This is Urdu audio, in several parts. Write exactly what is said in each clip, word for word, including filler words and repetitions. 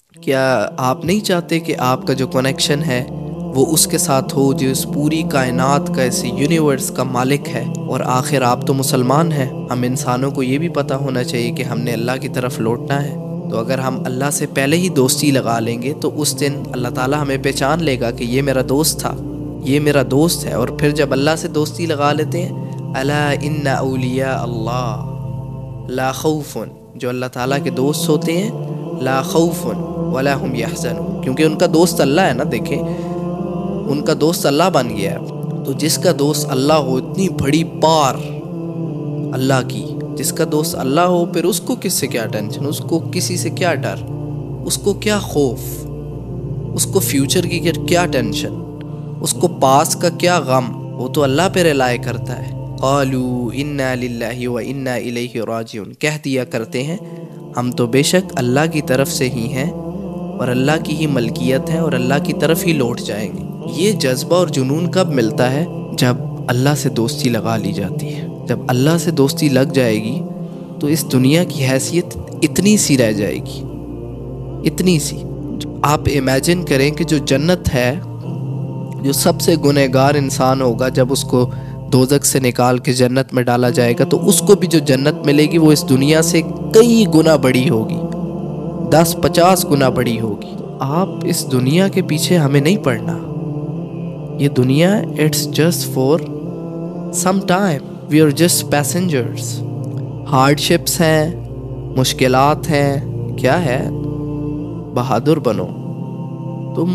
کیا آپ نہیں چاہتے کہ آپ کا جو کنیکشن ہے وہ اس کے ساتھ ہو جو اس پوری کائنات کا، اس یونیورس کا مالک ہے؟ اور آخر آپ تو مسلمان ہیں، ہم انسانوں کو یہ بھی پتہ ہونا چاہیے کہ ہم نے اللہ کی طرف لوٹنا ہے۔ تو اگر ہم اللہ سے پہلے ہی دوستی لگا لیں گے تو اس دن اللہ تعالیٰ ہمیں پہچان لے گا کہ یہ میرا دوست تھا، یہ میرا دوست ہے۔ اور پھر جب اللہ سے دوستی لگا لیتے ہیں، الا ان اولیاء اللہ لا خوف، جو اللہ تعالیٰ کے دوست ہوتے ہیں، لا خوف ولا هم يحزنون، کیونکہ ان کا دوست اللہ ہے نا۔ دیکھیں، ان کا دوست اللہ بن گیا ہے۔ تو جس کا دوست اللہ ہو، اتنی بڑی پار اللہ کی، جس کا دوست اللہ ہو، پھر اس کو کس سے کیا ٹینشن، اس کو کسی سے کیا ڈر، اس کو کیا خوف، اس کو فیوچر کی کیا ٹینشن، اس کو پاس کا کیا غم، وہ تو اللہ پہ ریلائی کرتا ہے۔ قالوا انا للہ و انا الیہ راجعون، کہہ دیا کرتے ہیں ہم تو بے شک اللہ کی طرف سے ہی ہیں اور اللہ کی ہی ملکیت ہے اور اللہ کی طرف ہی لوٹ جائیں گے۔ یہ جذبہ اور جنون کب ملتا ہے؟ جب اللہ سے دوستی لگا لی جاتی ہے۔ جب اللہ سے دوستی لگ جائے گی تو اس دنیا کی حیثیت اتنی سی رہ جائے گی، اتنی سی۔ آپ امیجن کریں کہ جو جنت ہے، جو سب سے گنہگار انسان ہوگا، جب اس کو دوزخ سے نکال کے جنت میں ڈالا جائے گا تو اس کو بھی جو جنت ملے گی وہ اس دنیا سے کئی گنا بڑی ہوگی، دس پچاس گنا بڑی ہوگی۔ آپ اس دنیا کے پیچھے ہمیں نہیں پڑنا۔ یہ دنیا it's just for some time, we are just passengers. Hardships ہیں، مشکلات ہیں، کیا ہے؟ بہادر بنو۔ تم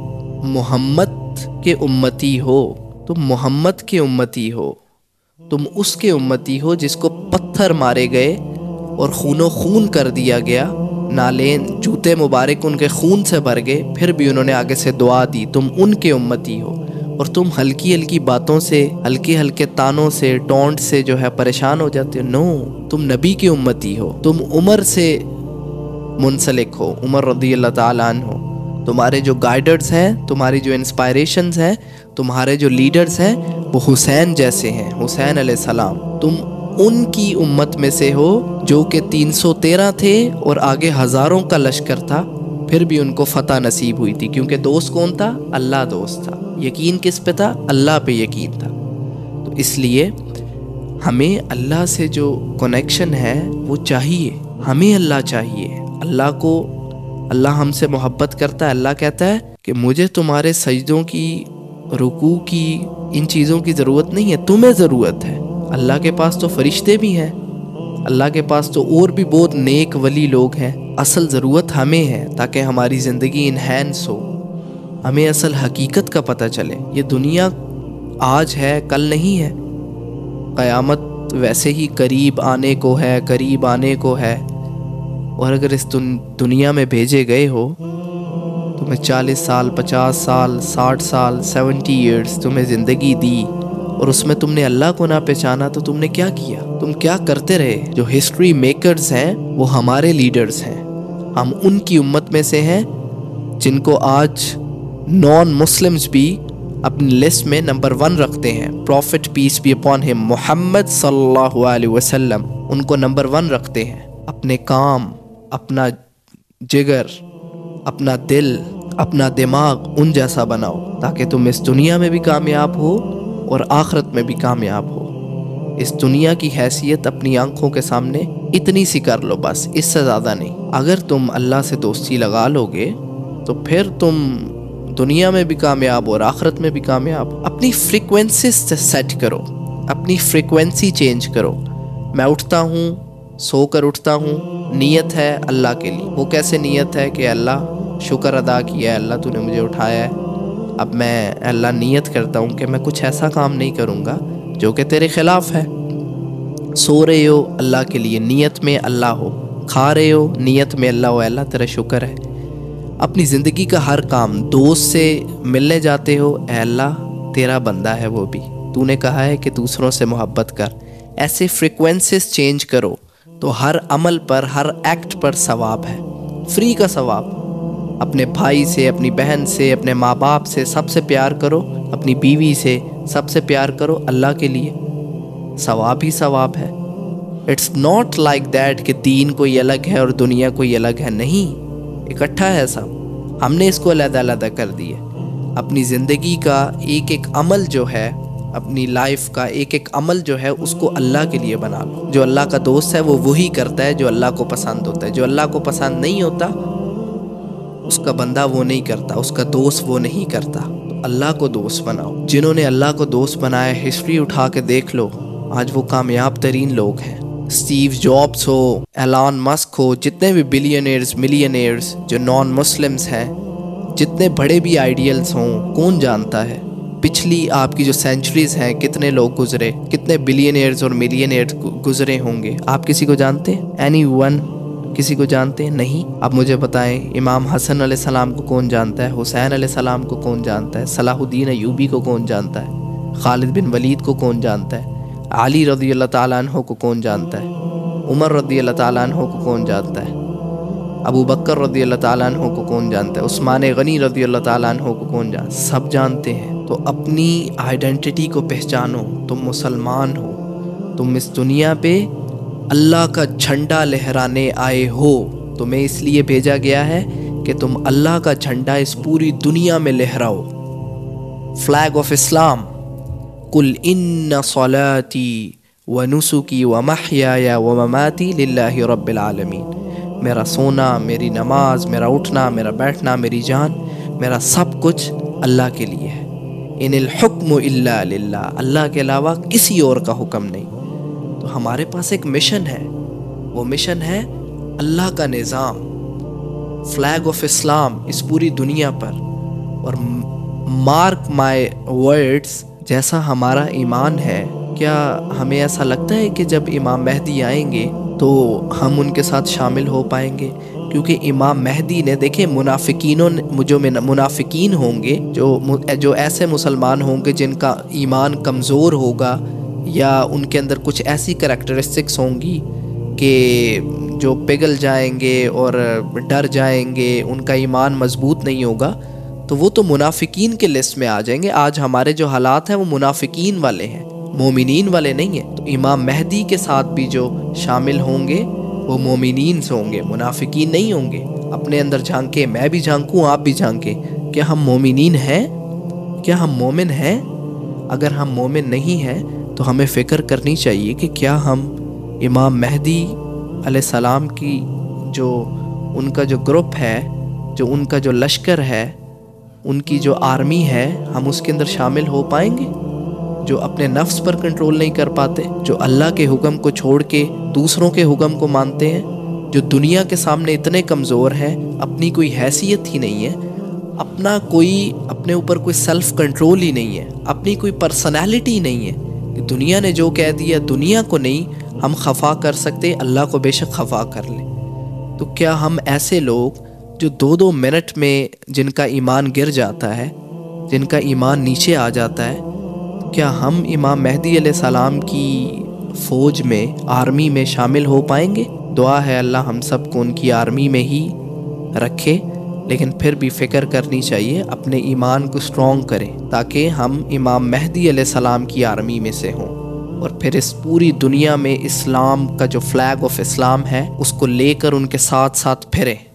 محمد کے امتی ہو، تم محمد کے امتی ہو، تم اس کے امتی ہو جس کو پتھر مارے گئے اور خون و خون کر دیا گیا، نالین جوتے مبارک ان کے خون سے بھر گئے، پھر بھی انہوں نے آگے سے دعا دی۔ تم ان کے امتی ہو اور تم ہلکی ہلکی باتوں سے، ہلکے ہلکے تانوں سے، ٹونٹ سے جو ہے پریشان ہو جاتے ہو۔ نو، تم نبی کے امتی ہو، تم عمر سے منسلک ہو، عمر رضی اللہ تعالیٰ عنہ ہو۔ تمہارے جو گائیڈرز ہیں، تمہاری جو انسپائریشنز ہیں، تمہارے جو لیڈرز ہیں وہ حسین جیسے ہیں، حسین علیہ السلام۔ تم ان کی امت میں سے ہو جو کہ تین سو تیرہ تھے اور آگے ہزاروں کا لشکر تھا، پھر بھی ان کو فتح نصیب ہوئی تھی، کیونکہ دوست کون تھا؟ اللہ دوست تھا۔ یقین کس پہ تھا؟ اللہ پہ یقین تھا۔ تو اس لیے ہمیں اللہ سے جو کنیکشن ہے وہ چاہیے، ہمیں اللہ چاہیے۔ اللہ کو، اللہ ہم سے محبت کرتا ہے۔ اللہ کہتا ہے کہ مجھے تمہارے سجدوں کی، رکوع کی، ان چیزوں کی ضرورت نہیں ہے، تمہیں ضرورت ہے۔ اللہ کے پاس تو فرشتے بھی ہیں، اللہ کے پاس تو اور بھی بہت نیک ولی لوگ ہیں۔ اصل ضرورت ہمیں ہے تاکہ ہماری زندگی انہینس ہو، ہمیں اصل حقیقت کا پتہ چلے۔ یہ دنیا آج ہے، کل نہیں ہے۔ قیامت ویسے ہی قریب آنے کو ہے، قریب آنے کو ہے۔ اور اگر اس دنیا میں بھیجے گئے ہو، تمہیں چالیس سال، پچاس سال، ساٹھ سال، سیونٹی ایئرس تمہیں زندگی دی اور اس میں تم نے اللہ کو نہ پہچانا، تو تم نے کیا کیا؟ تم کیا کرتے رہے؟ جو ہسٹری میکرز ہیں وہ ہمارے لیڈرز ہیں، ہم ان کی امت میں سے ہیں جن کو آج نان مسلمز بھی اپنی لسٹ میں نمبر ون رکھتے ہیں۔ Profit piece be upon him, محمد صلی اللہ علیہ وسلم، ان کو نمبر ون رکھتے ہیں۔ اپنے کام، اپنا جگر، اپنا دل، اپنا دماغ ان جیسا بناؤ تاکہ تم اس دنیا میں بھی کامیاب ہو اور آخرت میں بھی کامیاب ہو۔ اس دنیا کی حیثیت اپنی آنکھوں کے سامنے اتنی سی کر لو، بس، اس سے زیادہ نہیں۔ اگر تم اللہ سے دوستی لگا لو گے تو پھر تم دنیا میں بھی کامیاب اور آخرت میں بھی کامیاب ہو۔ اپنی فریکوینسی سیٹ کرو، اپنی فریکوینسی چینج کرو۔ میں اٹھتا ہوں، سو کر اٹھتا ہوں، نیت ہے اللہ کے لیے۔ وہ کیسے نیت ہے کہ اللہ شکر ادا کیا ہے، اللہ تو نے مجھے اٹھایا ہے، اب میں اللہ نیت کرتا ہوں کہ میں کچھ ایسا کام نہیں کروں گا جو کہ تیرے خلاف ہے۔ سو رہے ہو، اللہ کے لیے نیت میں اللہ ہو، کھا رہے ہو نیت میں اللہ ہو، اللہ تیرا شکر ہے۔ اپنی زندگی کا ہر کام، دوست سے ملنے جاتے ہو، اے اللہ تیرا بندہ ہے وہ بھی، تو نے کہا ہے کہ دوسروں سے محبت کر۔ ایسے فریکوینسیز چینج کرو تو ہر عمل پر، ہر ایکٹ پر ثواب ہے، فری کا ثواب۔ اپنے بھائی سے، اپنی بہن سے، اپنے ماں باپ سے سب سے پیار کرو، اپنی بیوی سے سب سے پیار کرو اللہ کے لیے، ثواب ہی ثواب ہے۔ اٹس ناٹ لائک دیٹ کہ دین کوئی الگ ہے اور دنیا کوئی الگ ہے، نہیں۔ اکٹھا ہے سب, ہم نے اس کو علیحدہ علیحدہ کر دیا. اپنی زندگی کا ایک ایک عمل جو ہے, اپنی لائف کا ایک ایک عمل جو ہے اس کو اللہ کے لیے بنا لو. جو اللہ کا دوست ہے وہ وہی کرتا ہے جو اللہ کو پسند ہوتا ہے. جو اللہ کو پسند نہیں ہوتا اس کا بندہ وہ نہیں کرتا, اس کا دوست وہ نہیں کرتا. تو اللہ کو دوست بناؤ. جنہوں نے اللہ کو دوست بنایا, ہسٹری اٹھا کے دیکھ لو, آج وہ کامیاب ترین لوگ ہیں. اسٹیو جابس ہو, ایلان مسک ہو, جتنے بھی بلینئرز ملینئرز جو نان مسلمز ہیں, جتنے بڑے بھی آئیڈیلز ہوں, کون جانتا ہے پچھلی آپ کی جو سینچریز ہیں کتنے لوگ گزرے, کتنے بلینئرز اور ملینئرز گزرے ہوں گے. آپ کسی کو جانتے ہیں؟ اینی ون کسی کو جانتے ہیں؟ نہیں. اب مجھے بتائیں, امام حسن علیہ السلام کو کون جانتا ہے؟ حسین علیہ السلام کو کون جانتا ہے؟ صلاح الدین ایوبی کو کون جانتا ہے؟ خالد بن ولید کو کون جانتا ہے؟ علی رضی اللہ تعالیٰ عنہ کو کون جانتا ہے؟ عمر رضی اللہ تعالیٰ عنہ کو کون جانتا ہے؟ ابو بکر رضی اللہ تعالیٰ عنہ کو کون جانتا ہے؟ عثمان غنی رضی اللہ تعالیٰ عنہ کو کون جانتا ہے؟ سب جانتے ہیں. تو اپنی آئیڈینٹی کو پہچانو. تم مسلمان ہو, تم اس دنیا پہ اللہ کا جھنڈا لہرانے آئے ہو. تمہیں اس لیے بھیجا گیا ہے کہ تم اللہ کا جھنڈا اس پوری دنیا میں لہراؤ. فلیگ آف اسلام. قل ان صلاتی ونسکی ومحیای ومماتی للہ رب العالمین. میرا سونا, میری نماز, میرا اٹھنا, میرا بیٹھنا, میری جان, میرا سب کچھ اللہ کے لیے ہے. ان الحکم الا للہ. اللہ کے علاوہ کسی اور کا حکم نہیں. تو ہمارے پاس ایک مشن ہے, وہ مشن ہے اللہ کا نظام, فلیگ آف اسلام اس پوری دنیا پر. اور مارک مائی ورڈز, جیسا ہمارا ایمان ہے, کیا ہمیں ایسا لگتا ہے کہ جب امام مہدی آئیں گے تو ہم ان کے ساتھ شامل ہو پائیں گے؟ کیونکہ امام مہدی نے, دیکھیں, منافقینوں جو منافقین ہوں گے, جو جو ایسے مسلمان ہوں گے جن کا ایمان کمزور ہوگا, یا ان کے اندر کچھ ایسی کریکٹرسٹکس ہوں گی کہ جو پگھل جائیں گے اور ڈر جائیں گے, ان کا ایمان مضبوط نہیں ہوگا, تو وہ تو منافقین کے لسٹ میں آ جائیں گے. آج ہمارے جو حالات ہیں وہ منافقین والے ہیں, مومنین والے نہیں ہیں. تو امام مہدی کے ساتھ بھی جو شامل ہوں گے وہ مومنین سے ہوں گے, منافقین نہیں ہوں گے. اپنے اندر جھانکیں, میں بھی جھانکوں, آپ بھی جھانکیں, کیا ہم مومنین ہیں؟ کیا ہم مومن ہیں؟ اگر ہم مومن نہیں ہیں تو ہمیں فکر کرنی چاہیے کہ کیا ہم امام مہدی علیہ السلام کی جو ان کا جو گروپ ہے, جو ان کا جو لشکر ہے, ان کی جو آرمی ہے, ہم اس کے اندر شامل ہو پائیں گے؟ جو اپنے نفس پر کنٹرول نہیں کر پاتے, جو اللہ کے حکم کو چھوڑ کے دوسروں کے حکم کو مانتے ہیں, جو دنیا کے سامنے اتنے کمزور ہیں, اپنی کوئی حیثیت ہی نہیں ہے, اپنا کوئی اپنے اوپر کوئی سیلف کنٹرول ہی نہیں ہے, اپنی کوئی پرسنالٹی نہیں ہے. دنیا نے جو کہہ دیا, دنیا کو نہیں ہم خفا کر سکتے, اللہ کو بے شک خفا کر لیں. تو کیا ہم ایسے لوگ جو دو دو منٹ میں جن کا ایمان گر جاتا ہے, جن کا ایمان نیچے آ جاتا ہے, کیا ہم امام مہدی علیہ السلام کی فوج میں, آرمی میں شامل ہو پائیں گے؟ دعا ہے اللہ ہم سب کو ان کی آرمی میں ہی رکھے, لیکن پھر بھی فکر کرنی چاہیے, اپنے ایمان کو سٹرونگ کریں تاکہ ہم امام مہدی علیہ السلام کی آرمی میں سے ہوں, اور پھر اس پوری دنیا میں اسلام کا جو فلیگ آف اسلام ہے اس کو لے کر ان کے ساتھ ساتھ پھریں.